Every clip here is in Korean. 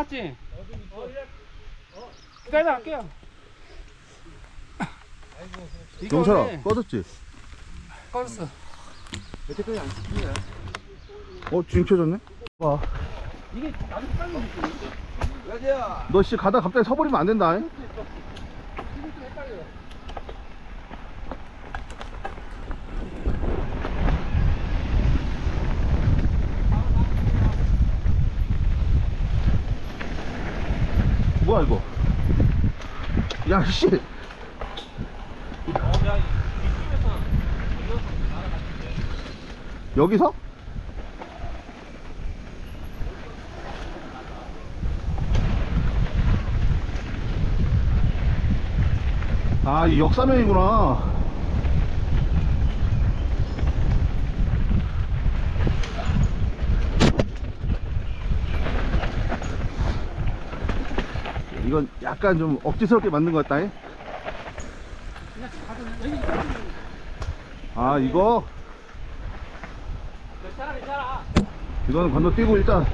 맞지? 기다려 갈게요. 경찰아 꺼졌지? 꺼졌어. 여태까지 안 찍히냐? 지금 켜졌네? 와, 이게 나도 헷갈리는 여자야. 너 씨 가다 갑자기 서버리면 안 된다. 잉? 뭐야 이거? 야 씨. 여기서? 아, 이 역사면이구나. 이건 약간 좀 억지스럽게 만든 것 같다. 아, 이거? 이거는 건너뛰고 일단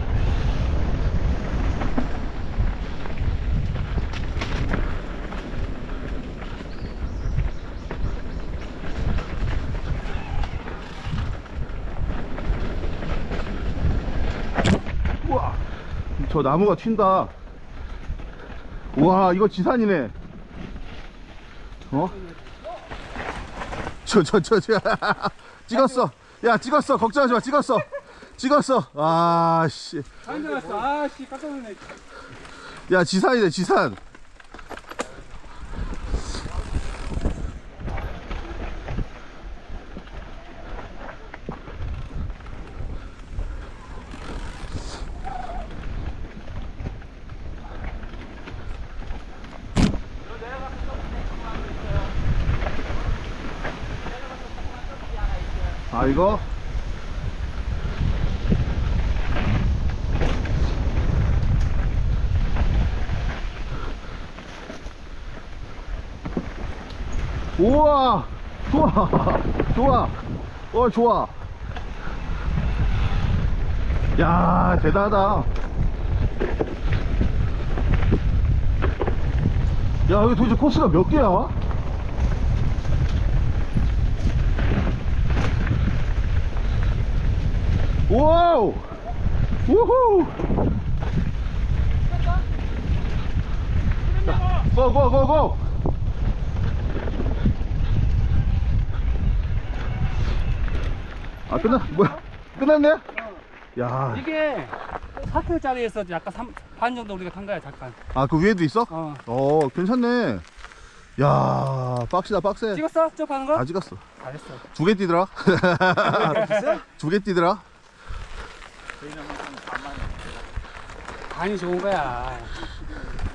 우와, 저 나무가 튄다. 우와, 이거 지산이네. 찍었어. 야, 찍었어. 걱정하지 마. 찍었어. 아, 씨. 사진 왔어. 아씨 깜짝 놀랐네. 야, 지산이네, 지산. 아, 이거? 우와, 좋아. 좋아. 야, 대단하다. 야, 여기 도대체 코스가 몇 개야? 와우! 우후! 고! 아, 끝났네? 야. 이게 4km짜리에서 약간 반 정도 우리가 탄 거야 잠깐. 아, 그 위에도 있어? 괜찮네. 야, 빡세. 찍었어? 점프하는 거? 다 찍었어. 잘했어. 2개 뛰더라. 2개 뛰더라. 반이 좋은 거야.